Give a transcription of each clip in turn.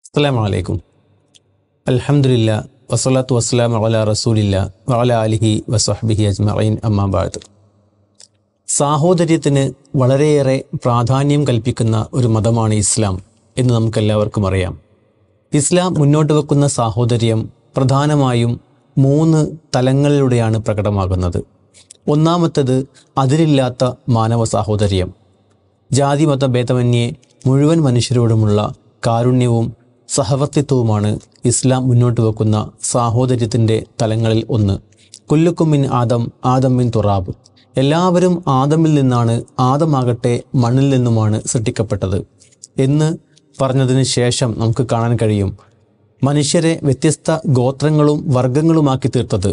അസ്സലാമു അലൈക്കും. അൽഹംദുലില്ലാ വസ്സലാത്തു വസ്സലാമു അലാ റസൂലില്ലാ വഅലാ ആലിഹി വസ്വഹ്ബിഹി അജ്മഈൻ. അമ്മാ ബഅദ്. സാഹോദര്യത്തിന് വളരെയേറെ പ്രാധാന്യം കൽപ്പിക്കുന്ന ഒരു മതമാണ് ഇസ്ലാം എന്ന് നമുക്കെല്ലാവർക്കും അറിയാം. ഇസ്ലാം മുന്നോട്ട് വെക്കുന്ന സാഹോദര്യം പ്രധാനമായും 3 തലങ്ങളിലൂടെയാണ് പ്രകടമാകുന്നത്. ഒന്നാമത്തേത് അതിരില്ലാത്ത മാനവ സാഹോദര്യം. ജാതി മത ഭേദമന്യേ മുഴുവൻ മനുഷ്യരോടുമുള്ള കാരുണ്യവും സഹവർത്തിത്വവുമാണ് ഇസ്ലാം മുന്നോട്ട് വെക്കുന്ന സാഹോദര്യത്തിൻ്റെ തലങ്ങളിൽ ഒന്ന്. കുല്ലുക്കും മിൻ ആദം, ആദം മിൻ തുറാബ്. എല്ലാവരും ആദമിൽ നിന്നാണ്, ആദമാകട്ടെ മണ്ണിൽ നിന്നുമാണ് സൃഷ്ടിക്കപ്പെട്ടത് എന്ന് പറഞ്ഞതിന് ശേഷം നമുക്ക് കാണാൻ കഴിയും മനുഷ്യരെ വ്യത്യസ്ത ഗോത്രങ്ങളും വർഗങ്ങളുമാക്കി തീർത്തത്.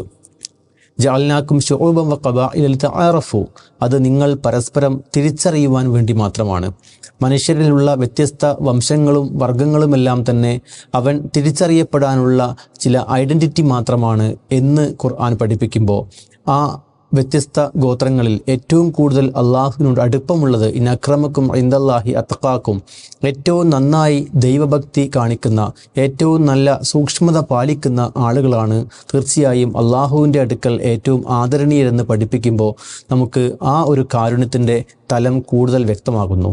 ജഅൽനാക്കും ശുഊബൻ വഖബാഇല ലിതആറഫു. അത് നിങ്ങൾ പരസ്പരം തിരിച്ചറിയുവാൻ വേണ്ടി മാത്രമാണ്. മനുഷ്യരിലുള്ള വ്യത്യസ്ത വംശങ്ങളും വർഗങ്ങളുമെല്ലാം തന്നെ അവൻ തിരിച്ചറിയപ്പെടാനുള്ള ചില ഐഡൻറ്റിറ്റി മാത്രമാണ് എന്ന് ഖുർആൻ പഠിപ്പിക്കുമ്പോൾ, ആ വ്യത്യസ്ത ഗോത്രങ്ങളിൽ ഏറ്റവും കൂടുതൽ അള്ളാഹുവിനോട് അടുപ്പമുള്ളത് ഇന്ന അക്രമക്കും ഇൻദല്ലാഹി അത്ഖാക്കും, ഏറ്റവും നന്നായി ദൈവഭക്തി കാണിക്കുന്ന, ഏറ്റവും നല്ല സൂക്ഷ്മത പാലിക്കുന്ന ആളുകളാണ് തീർച്ചയായും അള്ളാഹുവിൻ്റെ അടുക്കൽ ഏറ്റവും ആദരണീയരെന്ന് പഠിപ്പിക്കുമ്പോൾ നമുക്ക് ആ ഒരു കാരുണ്യത്തിൻ്റെ തലം കൂടുതൽ വ്യക്തമാകുന്നു.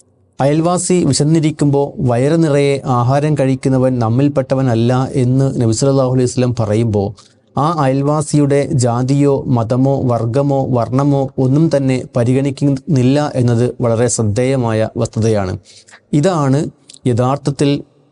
അയൽവാസി വിശന്നിരിക്കുമ്പോൾ വയറ് നിറയെ ആഹാരം കഴിക്കുന്നവൻ നമ്മിൽപ്പെട്ടവനല്ല എന്ന് നബി സല്ലല്ലാഹു അലൈഹി വസല്ലം പറയുമ്പോൾ, ആ അയൽവാസിയുടെ ജാതിയോ മതമോ വർഗമോ വർണ്ണമോ ഒന്നും തന്നെ പരിഗണിക്കുന്നില്ല എന്നത് വളരെ ശ്രദ്ധേയമായ വസ്തുതയാണ്. ഇതാണ് യഥാർത്ഥത്തിൽ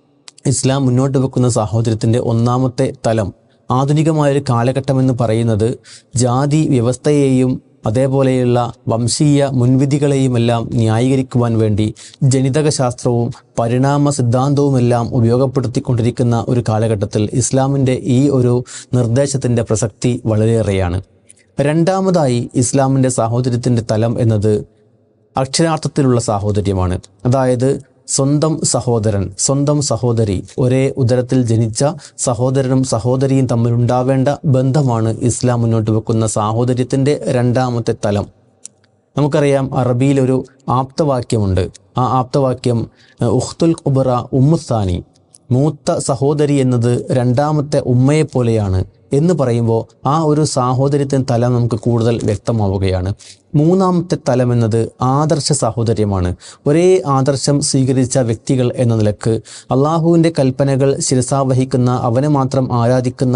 ഇസ്ലാം മുന്നോട്ട് വെക്കുന്ന സാഹോദര്യത്തിൻ്റെ ഒന്നാമത്തെ തലം. ആധുനികമായൊരു കാലഘട്ടമെന്ന് പറയുന്നത് ജാതി വ്യവസ്ഥയെയും അതേപോലെയുള്ള വംശീയ മുൻവിധികളെയുമെല്ലാം ന്യായീകരിക്കുവാൻ വേണ്ടി ജനിതക ശാസ്ത്രവും പരിണാമ സിദ്ധാന്തവുമെല്ലാം ഉപയോഗപ്പെടുത്തിക്കൊണ്ടിരിക്കുന്ന ഒരു കാലഘട്ടത്തിൽ ഇസ്ലാമിൻ്റെ ഈ ഒരു നിർദ്ദേശത്തിൻ്റെ പ്രസക്തി വളരെയേറെയാണ്. രണ്ടാമതായി ഇസ്ലാമിൻ്റെ സാഹോദര്യത്തിൻ്റെ തലം എന്നത് അക്ഷരാർത്ഥത്തിലുള്ള സാഹോദര്യമാണ്. അതായത് സ്വന്തം സഹോദരൻ, സ്വന്തം സഹോദരി, ഒരേ ഉദരത്തിൽ ജനിച്ച സഹോദരനും സഹോദരിയും തമ്മിലുണ്ടാവേണ്ട ബന്ധമാണ് ഇസ്ലാം മുന്നോട്ട് വെക്കുന്ന സാഹോദര്യത്തിൻ്റെ രണ്ടാമത്തെ തലം. നമുക്കറിയാം, അറബിയിലൊരു ആപ്തവാക്യമുണ്ട്. ആ ആപ്തവാക്യം ഉഖ്തുൽ ഖുബ്റ ഉമ്മുസാനി, മൂത്ത സഹോദരി എന്നത് രണ്ടാമത്തെ ഉമ്മയെപ്പോലെയാണ് എന്ന് പറയുമ്പോൾ ആ ഒരു സാഹോദര്യത്തിൻ്റെ തലം നമുക്ക് കൂടുതൽ വ്യക്തമാവുകയാണ്. മൂന്നാമത്തെ തലം എന്നത് ആദർശ സാഹോദര്യമാണ്. ഒരേ ആദർശം സ്വീകരിച്ച വ്യക്തികൾ എന്ന നിലക്ക് അള്ളാഹുവിൻ്റെ കൽപ്പനകൾ ശിരസാവഹിക്കുന്ന, അവനെ മാത്രം ആരാധിക്കുന്ന,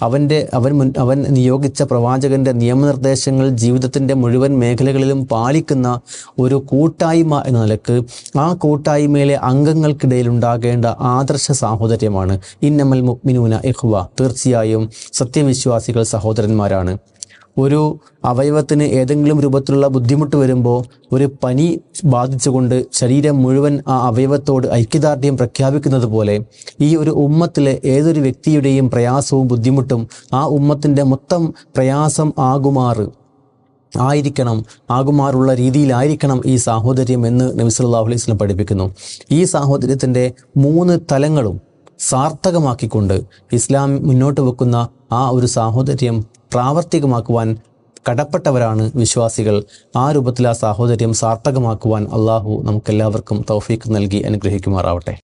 അവൻ നിയോഗിച്ച പ്രവാചകൻ്റെ നിയമനിർദ്ദേശങ്ങൾ ജീവിതത്തിൻ്റെ മുഴുവൻ മേഖലകളിലും പാലിക്കുന്ന ഒരു കൂട്ടായ്മ എന്ന നിലക്ക് ആ കൂട്ടായ്മയിലെ അംഗങ്ങൾക്കിടയിൽ ഉണ്ടാകേണ്ട ആദർശ സാഹോദര്യമാണ് ഇന്നമൽ മുഅ്മിനൂന ഇഖ്വ. തീർച്ചയായും സത്യവിശ്വാസികൾ സഹോദരന്മാരാണ്. ഒരു അവയവത്തിന് ഏതെങ്കിലും രൂപത്തിലുള്ള ബുദ്ധിമുട്ട് വരുമ്പോൾ, ഒരു പനി ബാധിച്ചുകൊണ്ട് ശരീരം മുഴുവൻ ആ അവയവത്തോട് ഐക്യദാർഢ്യം പ്രഖ്യാപിക്കുന്നത് പോലെ ഈ ഒരു ഉമ്മത്തിലെ ഏതൊരു വ്യക്തിയുടെയും പ്രയാസവും ബുദ്ധിമുട്ടും ആ ഉമ്മത്തിൻ്റെ മൊത്തം പ്രയാസം ആകുമാറുള്ള രീതിയിലായിരിക്കണം ഈ സാഹോദര്യം എന്ന് നബി സല്ലല്ലാഹു അലൈഹി വസല്ലം പഠിപ്പിക്കുന്നു. ഈ സാഹോദര്യത്തിൻ്റെ 3 തലങ്ങളും സാർത്ഥകമാക്കിക്കൊണ്ട് ഇസ്ലാം മുന്നോട്ട് വെക്കുന്ന ആ ഒരു സാഹോദര്യം പ്രാവർത്തികമാക്കുവാൻ കടപ്പെട്ടവരാണ് വിശ്വാസികൾ. ആ രൂപത്തിൽ ആ സാഹോദര്യം സാർത്ഥകമാക്കുവാൻ അള്ളാഹു നമുക്കെല്ലാവർക്കും തൗഫീഖ് നൽകി അനുഗ്രഹിക്കുമാറാവട്ടെ.